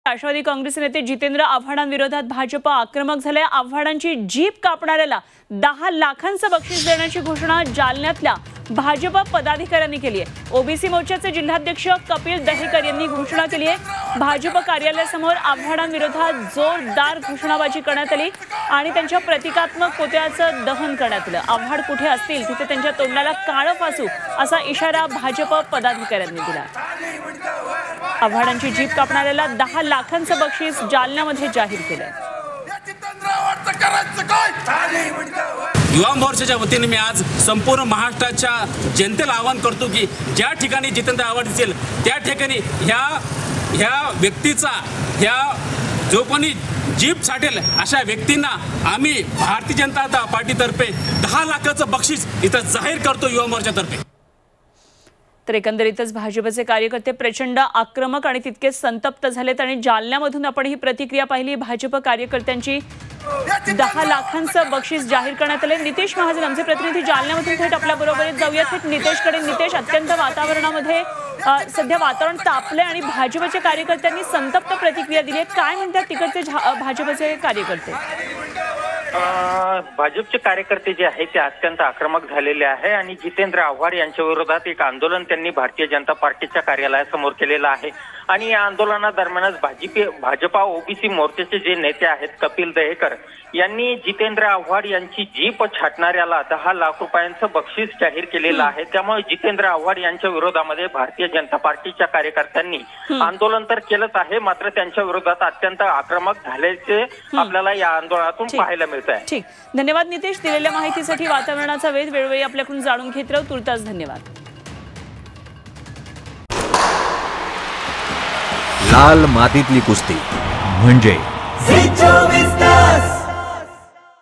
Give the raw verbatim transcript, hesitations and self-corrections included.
राष्ट्रवादी काँग्रेस नेते जितेंद्र आव्हाडांविरोधात भाजप आक्रमक झाले। आव्हाडांची जीप कापणाऱ्याला दहा लाखांचं बक्षीस देण्याची घोषणा जालन्यातल्या भाजप पदाधिकाऱ्यांनी केली आहे। ओबीसी मोर्चाचे जिल्हाध्यक्ष कपिल दहेकर यांनी घोषणा केली आहे। भाजप कार्यालयासमोर आव्हाडांविरोधात जोरदार घोषणाबाजी करण्यात आली आणि त्यांच्या प्रतिकात्मक पुतळ्याचं दहन करण्यात आलं। आव्हाड कुठे असतील तिथे त्यांच्या तोंडाला काळं फासू असा इशारा भाजप पदाधिकाऱ्यांनी दिला। आव्हाडांची जीप कापणाऱ्याला दहा लाखांचं बक्षीस जालन्यामध्ये जाहीर केलंय। युवा मोर्चाच्या वतीने मी आज संपूर्ण महाराष्ट्राच्या जनतेला आवाहन करतो की ज्या ठिकाणी जितेंद्र आव्हाड दिसेल त्या ठिकाणी ह्या ह्या व्यक्तीचा ह्या जो कोणी जीप साठेल अशा व्यक्तींना आम्ही भारतीय जनता पार्टीतर्फे दहा लाखाचं बक्षीस इथं जाहीर करतो युवा मोर्चातर्फे। तर एकंदरीतच भाजपचे कार्यकर्ते प्रचंड आक्रमक आणि तितके संतप्त झालेत आणि जालन्यामधून आपण ही प्रतिक्रिया पाहिली। भाजप कार्यकर्त्यांची दहा लाखांचं बक्षीस जाहीर करण्यात आले। नितेश महाजन आमचे प्रतिनिधी जालन्यामधून थेट आपल्या बरोबर जाऊयात। थेट नितेशकडे। नितेश, अत्यंत वातावरणामध्ये सध्या वातावरण तापले आणि भाजपच्या कार्यकर्त्यांनी संतप्त प्रतिक्रिया दिली। काय म्हणतात तिकडचे भाजपचे कार्यकर्ते? भाजपचे कार्यकर्ते जे आहेत ते अत्यंत आक्रमक झालेले आहे आणि जितेंद्र आव्हाड यांच्या विरोधात एक आंदोलन त्यांनी भारतीय जनता पार्टीच्या कार्यालयासमोर केलेलं आहे आणि या आंदोलनादरम्यानच भाजप भाजपा ओबीसी मोर्चाचे जे नेते आहेत कपिल दहेकर यांनी जितेंद्र आव्हाड यांची जीप छाटणाऱ्याला दहा लाख रुपयांचं बक्षीस जाहीर केलेलं आहे। त्यामुळे जितेंद्र आव्हाड यांच्या विरोधामध्ये भारतीय जनता पार्टीच्या कार्यकर्त्यांनी आंदोलन तर केलंच आहे, मात्र त्यांच्या विरोधात अत्यंत आक्रमक झाल्याचे आपल्याला या आंदोलनातून पाहायला मिळत आहे। ठीक, धन्यवाद नितेश दिलेल्या माहितीसाठी। वातावरणाचा वेध वेळोवेळी आपल्याकडून जाणून घेत राहू। तुर्तास धन्यवाद। लाल मातीतली कुस्ती म्हणजे